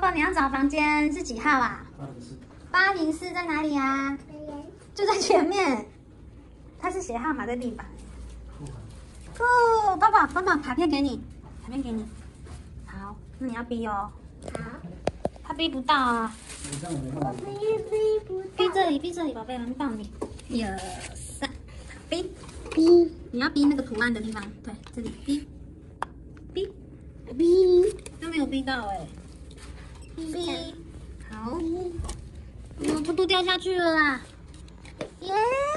爸，你要找房间是几号啊？804在哪里啊？就在前面。他是写号码在地板。哦，爸爸，卡片给你，卡片给你。好，那你要逼哦。好。他逼不到啊。我逼不到。逼这里，宝贝，还没到你。1、2、3，逼。你要逼那个图案的地方，对，这里逼。都没有逼到哎。逼。好。嘟嘟掉下去了啦。耶。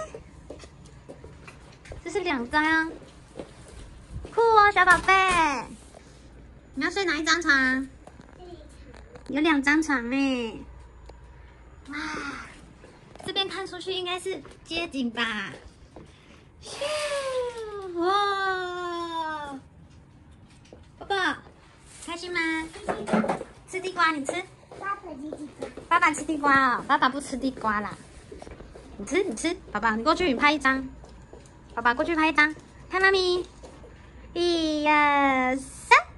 这是2张。酷哦，小宝贝。你要睡哪一张床？有2张床哎。哇，这边看出去应该是街景吧？哇，爸爸开心吗？吃地瓜，你吃？爸爸吃地瓜哦，爸爸不吃地瓜啦。你吃，宝宝，你过去，你拍一张。宝宝过去拍一张，看妈咪。1、2、3，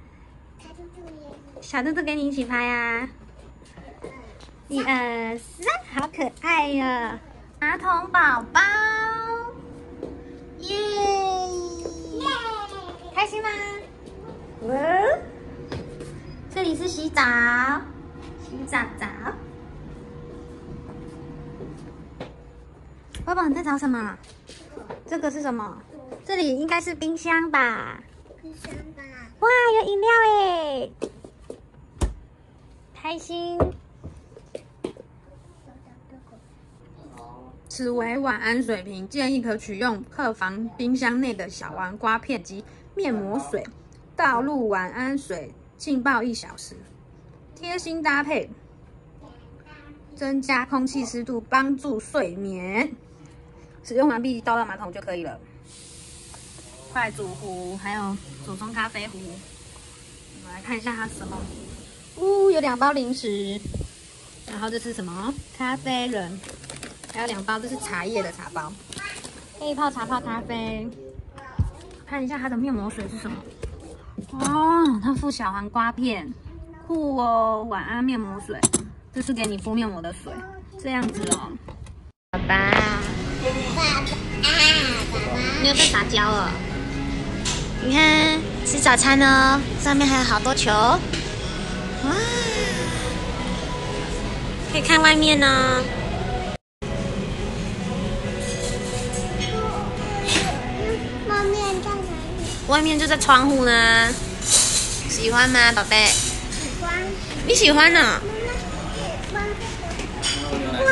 小兔兔跟你一起拍啊。1、2、3，好可爱呀！马桶宝宝，耶！开心吗？这里是洗澡。爸爸，你在找什么？这个是什么？这里应该是冰箱吧？哇，有饮料哎！开心。此为晚安水瓶，建议可取用客房冰箱内的小黄瓜片及面膜水，倒入晚安水浸泡1小时，贴心搭配，增加空气湿度，帮助睡眠。使用完毕，倒到马桶就可以了。快煮壶，还有手冲咖啡壶。我们来看一下它什么。有2包零食，然后这是什么？咖啡人，还有2包，这是茶叶的茶包，可以泡茶泡咖啡。看一下它的面膜水是什么？哦，它附小黄瓜片，酷哦！晚安面膜水，这是给你敷面膜的水，这样子哦。爸爸，你有在撒娇了？你看，吃早餐哦，上面还有好多球。哇，可以看外面哦。外面在哪里？外面就在窗户呢。喜欢吗，宝贝？喜欢。你喜欢呢？哇！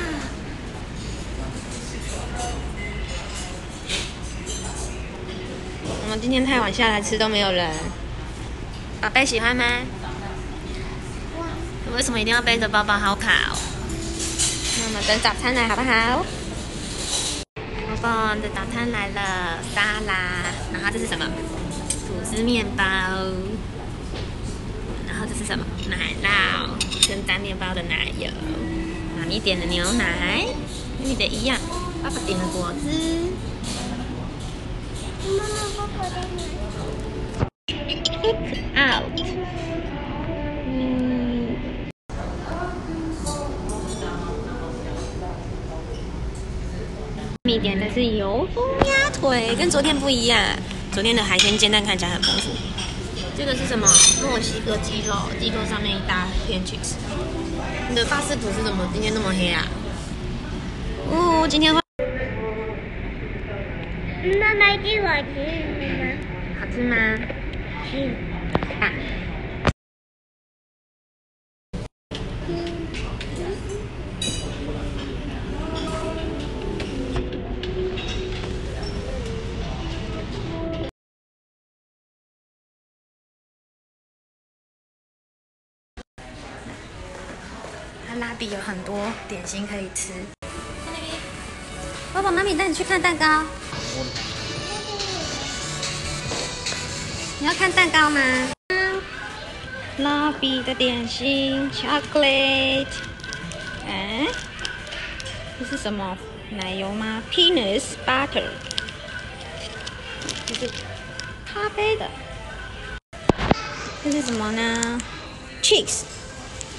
我们今天太晚下来吃都没有人。宝贝喜欢吗？为什么一定要背着包包？好卡哦。那我们等早餐来好不好？宝宝的早餐来了，沙拉，然后这是什么？吐司面包，然后这是什么？奶酪跟沾面包的奶油。妈咪点了牛奶，跟你的一样。爸爸点了果汁。妈妈，爸爸的奶。out。你点的是油封鸭腿，跟昨天不一样。昨天的海鲜煎蛋看起来很丰富。这个是什么？墨西哥鸡肉，鸡肉上面一大片 cheese。你的巴斯图是怎么今天那么黑啊？今天妈妈鸡好吃吗？好吃吗？是啊。拉比有很多点心可以吃。爸爸妈咪带你去看蛋糕。你要看蛋糕吗？拉比的点心 ，chocolate。这是什么？奶油吗 ？Peanuts butter。这是咖啡的。这是什么呢 ？Cheese。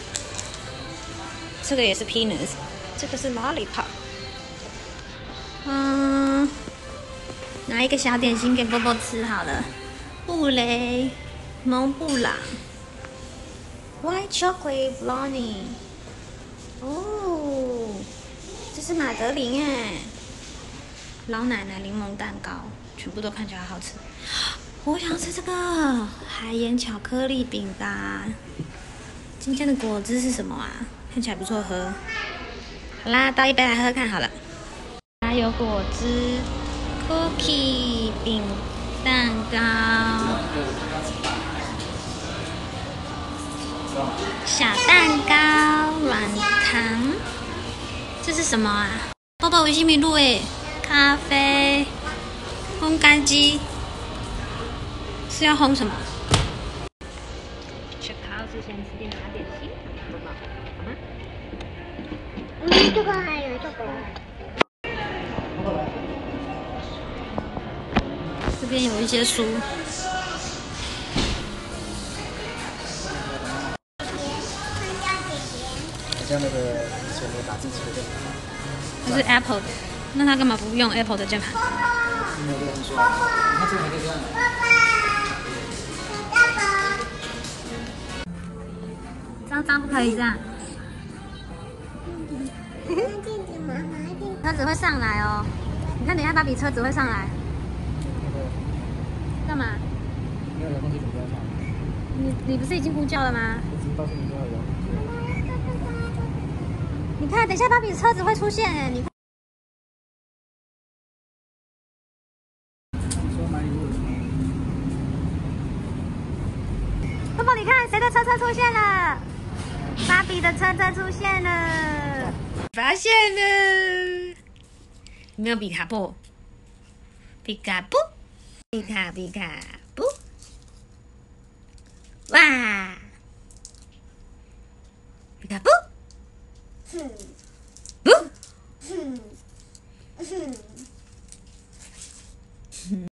这个也是 peanuts， 这个是 lollipop。拿一个小点心给波波吃好了。布雷蒙布朗 ，white chocolate brownie。哦，这是马德琳哎。老奶奶柠檬蛋糕，全部都看起来好吃。我想吃这个海盐巧克力饼干。今天的果汁是什么啊？看起来不错喝。好啦，倒一杯来喝看好了。还有果汁、cookie 饼蛋糕、小蛋糕、软糖。这是什么啊？豆豆维西米露诶，咖啡、烘干机。是要烘什么？吃烤之前吃点小点心，好吗？ 这个还有这个。 这边有一些书。 像那个以前的打字机的键盘， 这是 Apple 的，那他干嘛不用 Apple 的键盘？ 没有跟人说，你看这个还可以这样。 这样不可以这样。车子会上来哦，你看等一下芭比车子会上来。干嘛？ 没有遥控器怎么上？ 你不是已经呼叫了吗？ 我只是告诉你要有遥控器。 你看，等一下芭比车子会出现哎，你看。 说哪里路？ 波波，你看谁的车出现了？芭比的车出现了，发现了。有没有比卡布？皮卡布，皮卡布，哇！皮卡布，不。